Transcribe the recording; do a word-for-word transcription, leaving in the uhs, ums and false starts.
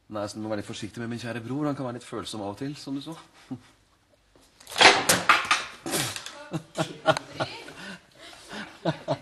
Nei, så du må være litt forsiktig med min kjære bror. Han kan være litt følsom av og til, som du så. Ha ha ha.